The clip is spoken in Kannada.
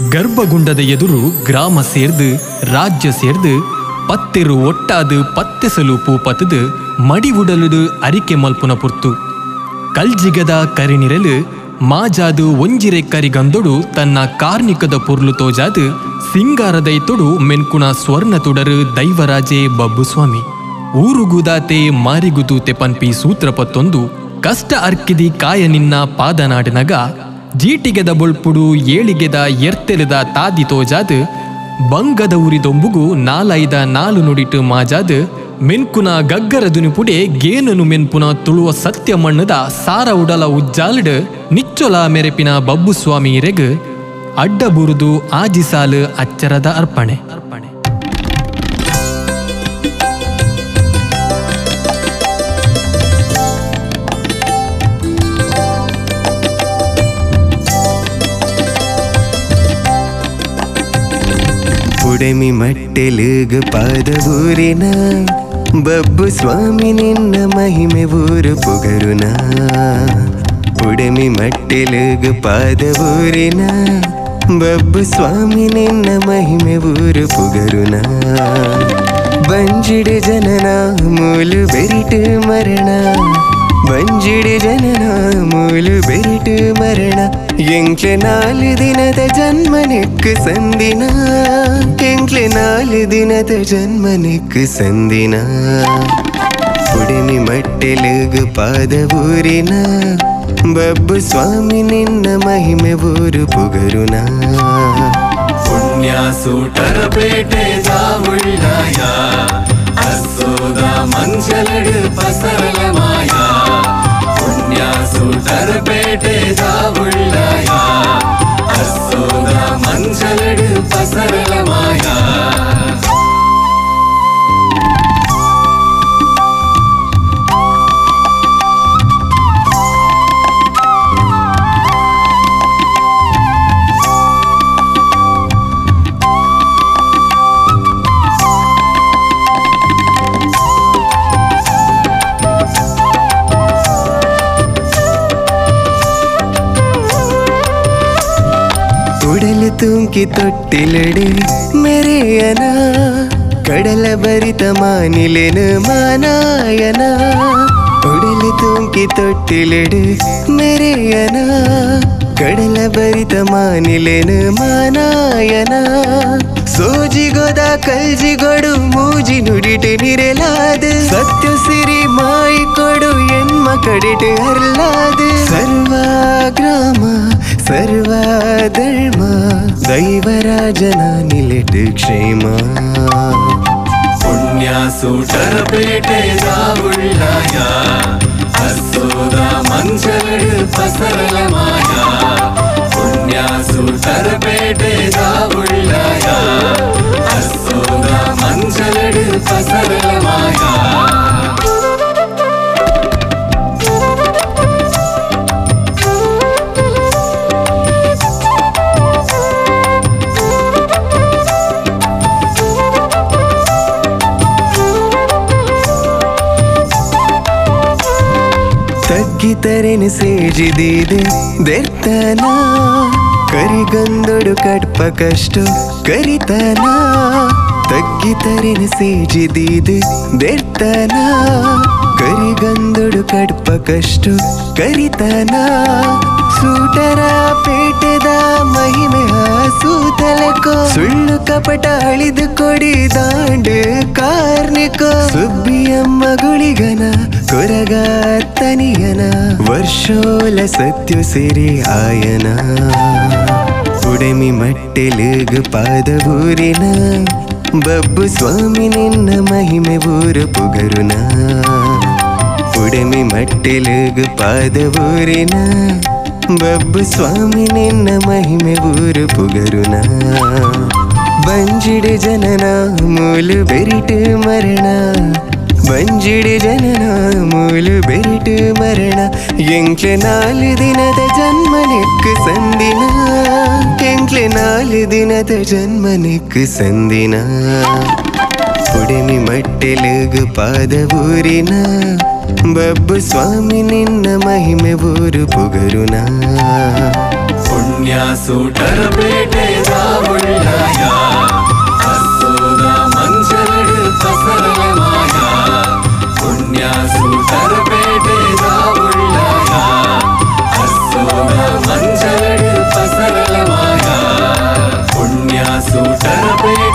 ಗರ್ಭಗುಂಡದ ಎದುರು ಗ್ರಾಮ ಸೇರ್ದು ರಾಜ್ಯ ಸೇರ್ದು ಪತ್ತೆರು ಒಟ್ಟಾದು ಪತ್ತೆಸಲು ಪೂಪತದು ಮಡಿ ಉಡಲುದು ಅರಿಕೆ ಮಲ್ಪುನ ಪುರ್ತು ಕಲ್ಜಿಗದ ಕರಿನಿರಲು ಮಾಜಾದು ಒಂಜಿರೆ ಕರಿಗಂದೊಡು ತನ್ನ ಕಾರ್ಣಿಕದ ಪುರ್ಲು ತೋಜಾದು ಸಿಂಗಾರದೈತೊಡು ಮೆನ್ಕುಣ ಸ್ವರ್ಣ ತುಡರು ದೈವರಾಜೆ ಬಬ್ಬುಸ್ವಾಮಿ ಊರುಗುದಾತೆ ಮಾರಿಗುತೂತೆ ಪನ್ಪಿ ಸೂತ್ರಪತ್ತೊಂದು ಕಷ್ಟ ಅರ್ಕಿದಿ ಕಾಯ ನಿನ್ನ ಪಾದನಾಡಿನಗ ಜೀಟಿಗೆದ ಬೊಳ್ಪುಡು ಏಳಿಗೆದ ಎರ್ತೆಲದ ತಾದಿ ತೋಜಾದು ಬಂಗದ ಉರಿದೊಂಬುಗು ನಾಲೈದ ನಾಲು ನುಡಿಟು ಮಾಜಾದು ಮೆನ್ಕುನ ಗಗ್ಗರ ದುನಿಪುಡೆ ಗೇನನು ಮೆನ್ಪುನ ತುಳುವ ಸತ್ಯ ಮಣ್ಣದ ಸಾರ ಉಡಲ ಉಜ್ಜಾಲ್ಡ್ ನಿಚ್ಚೊಲ ಮೆರೆಪಿನ ಬಬ್ಬುಸ್ವಾಮಿ ರೆಗ್ ಅಡ್ಡ ಬುರುದು ಆಜಿಸಾಲು ಅಚ್ಚರದ ಅರ್ಪಣೆ. ಉಡೆಮಿ ಮಟ್ಟೆಲುಗು ಪಾದವೂರಿನ ಬಬ್ಬುಸ್ವಾಮಿ ನಿನ್ನ ಮಹಿಮೆ ಊರು ಪುಗರುನ ಉಡೆಮಿ ಮಟ್ಟೆಲುಗು ಪಾದವೂರಿನ ಬಬ್ಬುಸ್ವಾಮಿ ನಿನ್ನ ಮಹಿಮೆ ಊರು ಪುಗರುನ ಬಂಜಿಡು ಜನನ ಮೂಲು ಬೆರಿಟು ಮರಣ ಬಂಜಿಡು ಜನನ ಮೂಲು ಬೆರಿಟು ಮರಣ ಎಂಕ್ಲೆ 4 ದಿನದ ಜನ್ಮನೆಕ್ಕು ಸಂದಿನ ಎಂಕ್ಲೆ 4 ದಿನದ ಜನ್ಮನೆಕ್ಕು ಸಂದಿನ ಉಡೆಮಿ ಮಟ್ಟೆಲುಗು ಪಾದವೂರಿನ ಬಬ್ಬುಸ್ವಾಮಿ ನಿನ್ನ ಮಹಿಮೆ ಊರು ಪುಗರುನ ಪುಣ್ಯ ಸೂಟರಪೇಟೆ ಉಳ್ಳಾಯ ಅಸೋದ ಮಂಚಲಡು ಪಸರಲ ಮಾಯ ಪುಣ್ಯ ಸೂಟರಪೇಟೆ ಉಳ್ಳಾಯ ಅಸೋದ ಮಂಚಲಡು ಪಸರಲ ಮಾಯ ಉಡಲು ತುಂಕಿ ತೊಟ್ಟಿಲಡೆ ಮೆರೆಯನ ಕಡಲ ಭರಿತ ಮಾನಿಲೆನು ಮಾನಾಯನ ಉಡಲು ತುಂಕಿ ತೊಟ್ಟಿಲಡೆ ಮೆರೆಯನ ಕಡಲ ಭರಿತ ಮಾನಿಲೆನು ಮಾನಾಯನ ಸೋಜಿಗೋದ ಕಲ್ಜಿಗೊಡು ಮೂಜಿ ನುಡಿಟೆ ನಿರೆಲಾದು ಸತ್ಯ ಸಿರಿ ಮಾಯಿ ಕೊಡು ಎನ್ಮ ಕಡಿಟೆ ಹರ್ಲಾದು ಸರ್ವ ಗ್ರಾಮ ಸರ್ವ ಧರ್ಮ ದೈವರಾಜನ ನಿಲೆಟು ಕ್ಷೇಮ ಪುಣ್ಯ ಸೂಟರಪೇಟೆ ಉಳ್ಳಾಯ ಅಸೋದ ಮಂಚಲಡು ಪಸರಲ ಮಾಯ ಪುಣ್ಯ ಸೂಟರಪೇಟೆ ಉಳ್ಳಾಯ ಅಸೋದ ಮಂಚಲಡು ಪಸರಲ ಮಾಯ ತಗ್ಗಿತರೆನು ಸೇಜಿದಿದೆ ದೆರ್ತನ ಕರಿಗಂದೊಡು ಕಡ್ಪ ಕಷ್ಟ ಕರಿತನ ತಗ್ಗಿತರೆನು ಸೇಜಿದಿದೆ ದೆರ್ತನ ಕರಿಗಂದೊಡು ಕಡ್ಪ ಕಷ್ಟ ಕರಿತನ ಸೂಟರ ಪೇಟೆದ ಮಹಿಮೆ ಸೂತಲಕೋ ಸುಳ್ಳು ಕಪಟ ಅಳಿದು ಕೊಡಿ ದಾಂಡು ಕಾರ್ನಿಕೋ ಸುಬ್ಬಿಯಮ್ಮ ಗುಳಿಗನ ಕೊರಗ ತನಿಯನ ವರ್ಷೋಲ ಸತ್ಯ ಸಿರಿ ಆಯನ ಉಡೆಮಿ ಮಟ್ಟೆಲುಗು ಪಾದವೂರಿನ ಬಬ್ಬುಸ್ವಾಮಿ ನಿನ್ನ ಮಹಿಮೆ ಊರು ಪುಗರುನ ಉಡೆಮಿ ಮಟ್ಟೆಲುಗು ಪಾದವೂರಿನ ಬಬ್ಬುಸ್ವಾಮಿ ನಿನ್ನ ಮಹಿಮೆ ಊರು ಪುಗರುನ ಬಂಜಿಡು ಜನನ ಮೂಲು ಬೆರಿಟು ಮರಣ ಬಂಜಿಡು ಜನನ ಮೂಲು ಬೆರಿಟು ಮರಣ ಎಂಕ್ಲೆ 4 ದಿನದ ಜನ್ಮನೆಕ್ಕು ಸಂದಿನ ಎಂಕ್ಲೆ 4 ದಿನದ ಜನ್ಮನೆಕ್ಕು ಸಂದಿನ ಉಡೆಮಿ ಮಟ್ಟೆಲುಗು ಪಾದವೂರಿನ ಬಬ್ಬುಸ್ವಾಮಿ ನಿನ್ನ ಮಹಿಮೆ ಊರು ಪುಗರುನ ಪುಣ್ಯ ಸೂಟರಪೇಟೆ ಉಳ್ಳಾಯ ಹಸೋದ ಮಂಜರಡು ಪಸರಲ ಮಾಯ ಪುಣ್ಯ ಸೂಟರಪೇಟೆ ಉಳ್ಳಾಯ ಹಸೋದ ಮಂಜರಡು ಪಸರಲ ಮಾಯ ಪುಣ್ಯ ಸೂಟರಪೇಟೆ